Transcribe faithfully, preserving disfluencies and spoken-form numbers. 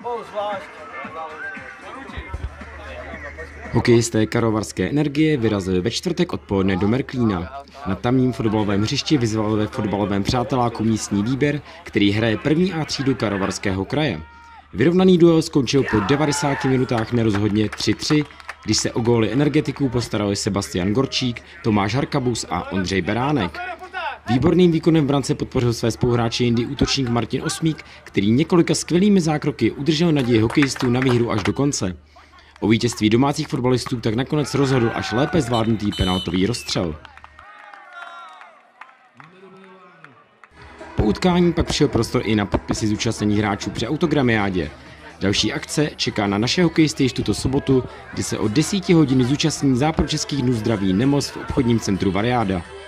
Hokejisté Karlovarské Energie vyrazili ve čtvrtek odpoledne do Merklína. Na tamním fotbalovém hřišti vyzval ve fotbalovém přáteláku místní výběr, který hraje první A třídu Karlovarského kraje. Vyrovnaný duel skončil po devadesáti minutách nerozhodně tři tři, když se o góly energetiků postarali Sebastian Gorčík, Tomáš Harkabus a Ondřej Beránek. Výborným výkonem v brance podpořil své spoluhráče jindy útočník Martin Osmík, který několika skvělými zákroky udržel naději hokejistů na výhru až do konce. O vítězství domácích fotbalistů tak nakonec rozhodl až lépe zvládnutý penaltový rozstřel. Po utkání pak přišel prostor i na podpisy zúčastněných hráčů při autogramiádě. Další akce čeká na naše hokejisty již tuto sobotu, kdy se od desíti hodin zúčastní Západočeských dnů zdraví Nemos v obchodním centru Variáda.